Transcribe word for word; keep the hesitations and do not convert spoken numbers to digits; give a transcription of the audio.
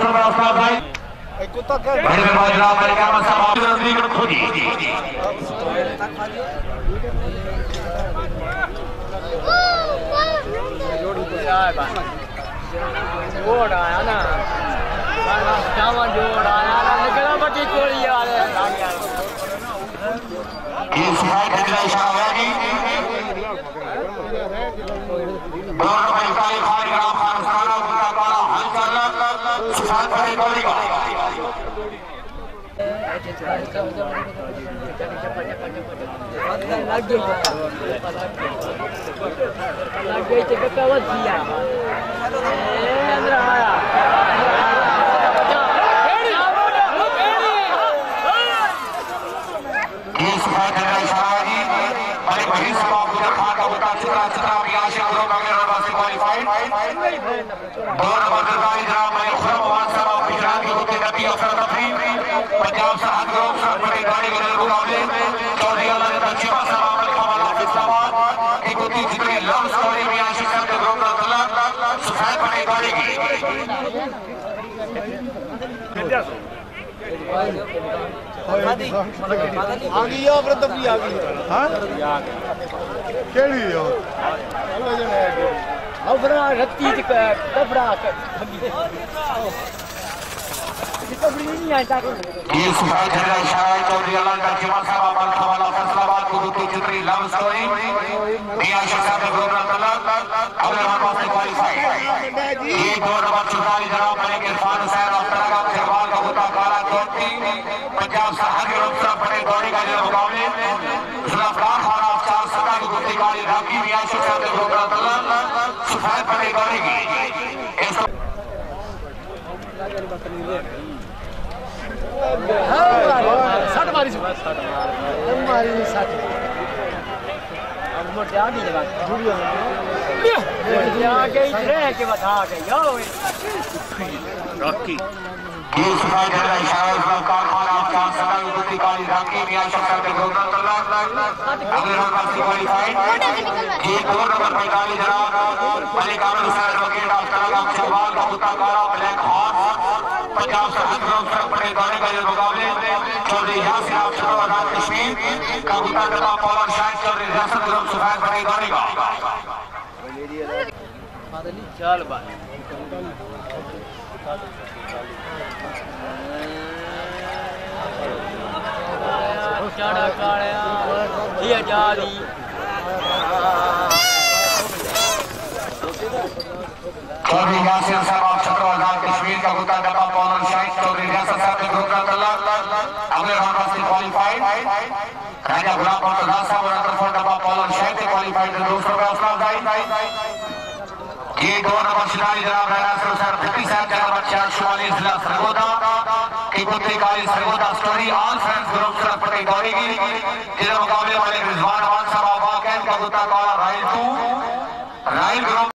दूसरा व्यवस्था भाई कुत्ता कर बड़े भाई जनाब मेरे क्या मसा आप नजदीक खुदी जोड़ आया ना जावा जोड़ आया ना निकला बटी कोड़ी वाले ये सुहाई खजरा इशारा है दोनों में काली खान राम खान सारा उनका काला हल चल सुहाई खजरा कोड़ी का लग गई लग गई तो कवत किया पंजाब सरहद ग्रुप से बड़ी गाड़ी के मुकाबले चौधरी अला ने तजीबा सवाब खवाला इस्लामाबाद एक होती जितनी लव स्टोरी में आशिक साहब के ग्रुप का तलाक सफेद बड़ी गाड़ी की आ गई है व्रत भी आ गई हां केड़ी है अब बड़ा रत्ती कपड़ा कपड़ी नहीं आता ये सुहाई खजरा इशारा चौधरी अला का जीवा साहब अल खवाला फैसलाबाद को होती जितनी लव स्टोरी में आशिक साहब के ग्रुप का तलाक अगले राउंड में क्वालीफाई ये दो नंबर चौधारी जनाब मलिक इरफान हुसैन अफ्तार का खिरवाल का होता काला चौथी पंजाब सरहद ग्रुप से बड़े दौड़े का मुकाबले जुल्फकार खान ऑफ चार सदा की गुत्ती काली राकी में आशिक साहब के ग्रुप का तलाक सफेद बड़ी दौड़े की साठ मारी साठ मारी साठ अब मोटे आगे लगा जुड़ियो ये आगे रह के बता के जाओ रॉकी ये सुनाई दे रहा इशारा जुल्फकार खान ऑफ चार सदा की गुत्ती काली राकी में आशिक साहब के ग्रुप का तलाक अगले राउंड में क्वालीफाइड ये दो नंबर पैंतालीस जनाब मलिक आमिर हुसैन वकील अफ्तार का खिरवाल का होता काला ब्लैक हॉर्स पंजाब सरहद ग्रुप से बड़े दौड़े का मुकाबले चौधरी यासिर अफसर आजाद कश्मीर का होता करता पॉलर शायद चौधरी रियासत ग्रुप सफेद बड़े दौड़े का चल भाई चढ़ा कालिया ये जाली चौधरी यासिर साहब अफसर आजाद कश्मीर का होता करता पॉलर शायद चौधरी रियासत साहब के ग्रुप का तलाक अगले राउंड में क्वालीफाइड राजा गुलाम मुर्तजा साहब और अंडर डब्बा पॉलर शायद से क्वालीफाइड दूसरों का हौसला अफजाई ये दो नंबर खिलाड़ी जनाब राणा सर फिफ्टी साहब का नंबर चार शुमाली जिला सरगोदा की गुत्ती काली Sargodha story all friends group से पटे दौड़ेगी जिला मुकाबले वाले रिजवान खान साहब का गुत्ता काला राइल टू राइल ग्रुप